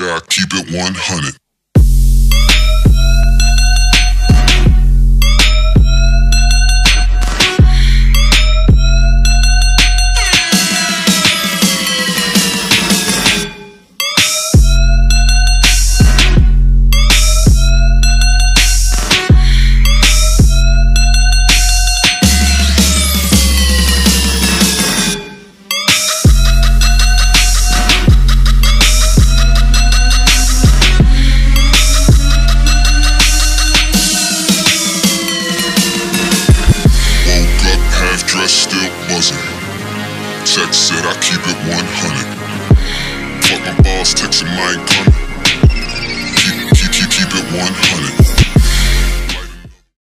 nigga, I keep it 100. Still buzzing. Text said I keep it 100. Fuck my boss, text him I ain't coming. Keep it 100.